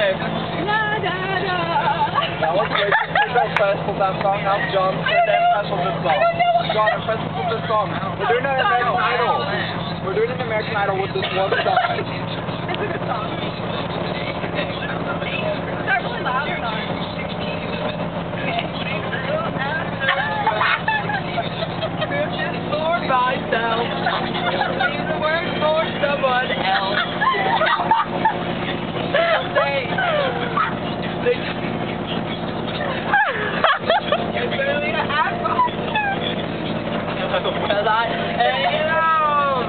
Now, what's the first for that song? Now, John, and then first for this song. John, and first for this song. We're doing an American Idol. We're doing an American Idol with this one song. It's a good song. Is that really loud or not? For myself, leave the word for someone else. It's really an apple. Because I am.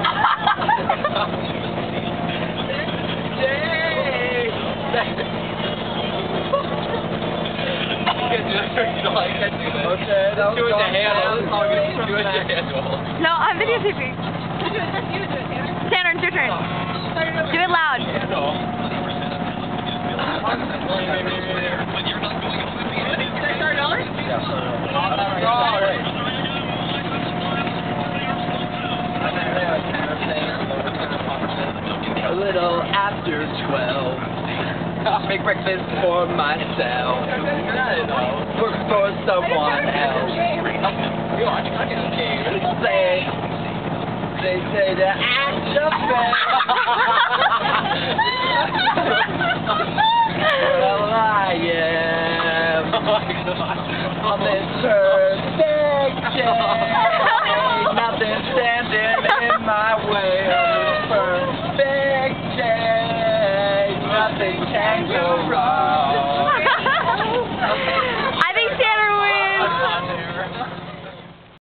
Okay, that was No, I'm videotaping. Tanner, it's your turn. Do it loud. A little after 12. Make breakfast for myself. Work for someone else. They say that I'm the best. Well, I am on this perfect day. Nothing standing in my way on this perfect day. Nothing can go wrong.